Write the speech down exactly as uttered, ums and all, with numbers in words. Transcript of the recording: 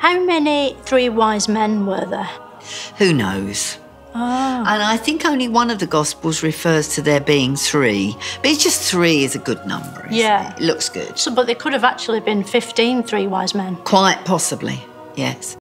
How many three wise men were there? Who knows? Oh. And I think only one of the Gospels refers to there being three. But it's just three is a good number, isn't Yeah. it? It looks good. So, but there could have actually been fifteen three wise men. Quite possibly, yes.